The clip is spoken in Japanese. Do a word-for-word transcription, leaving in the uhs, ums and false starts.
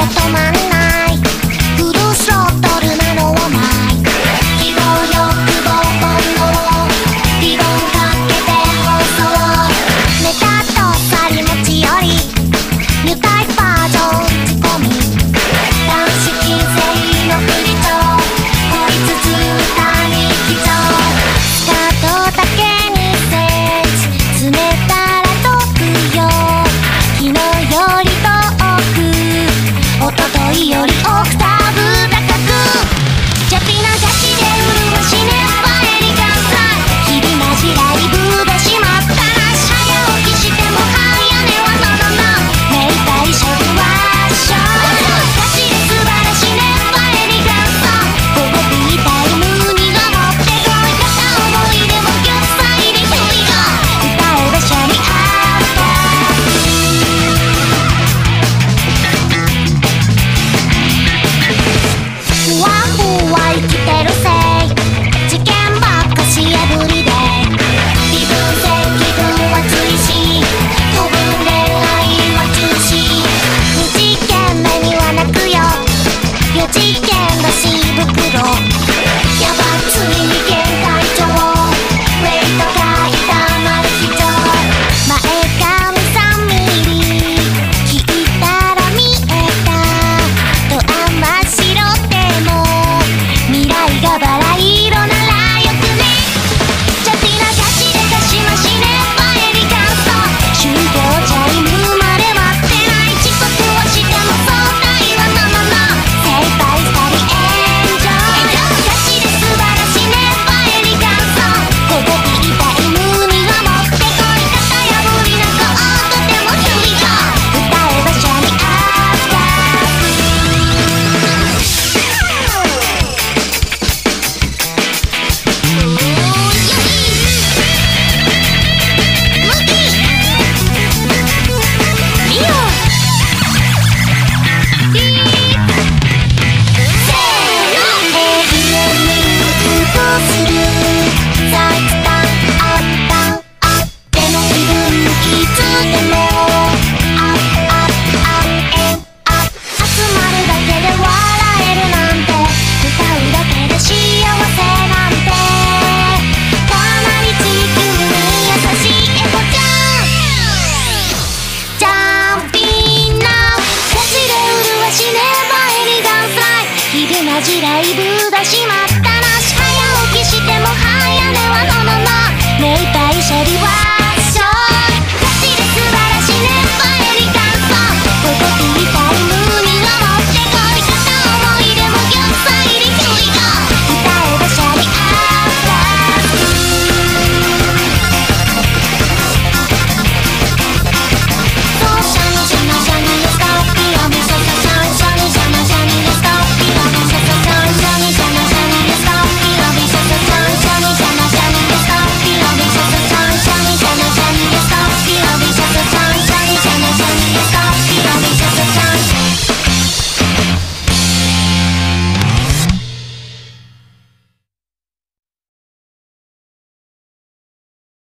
止まんないフルスロットルなのはマイク希望欲望本能リボンかけて放送ネタとさり持ちよりニュータイプバージョン仕込み男子禁制の振り帳孤立ず歌に基調スカートだけにセンチ詰めたら飛ぶよ昨日より遠く一昨日より多くた